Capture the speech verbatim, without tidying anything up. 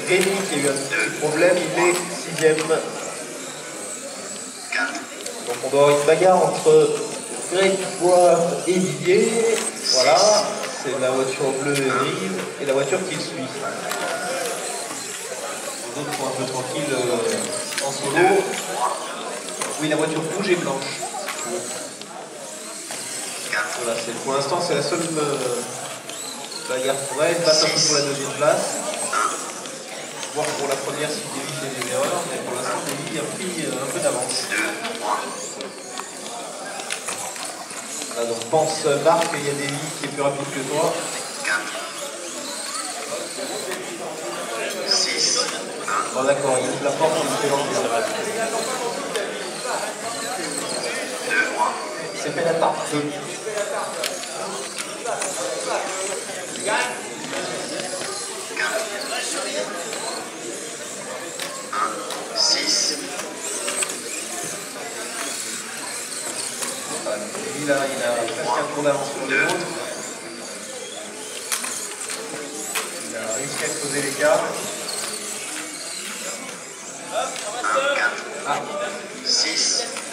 Rémi qui a eu un petit problème, il est sixième. Donc on doit avoir une bagarre entre Grégoire et Didier. Voilà, c'est la voiture bleue et grise et la voiture qui le suit. Les autres sont un peu tranquilles euh, en solo. Oui, la voiture rouge et blanche. Voilà, pour l'instant c'est la seule euh, bagarre pour elle. Elle passe un peu pour la deuxième place. Voir pour la première si Davy fait des erreurs, mais pour l'instant Davy a pris euh, un peu d'avance. Voilà, donc pense Marc, il y a Davy qui est plus rapide que toi. Bon d'accord, il ouvre la porte, il fait l'entrée. C'est fait la tarte. six. Il a, il a presque un tour d'avance sur les autres. Il a réussi à creuser l'écart. Ah. six.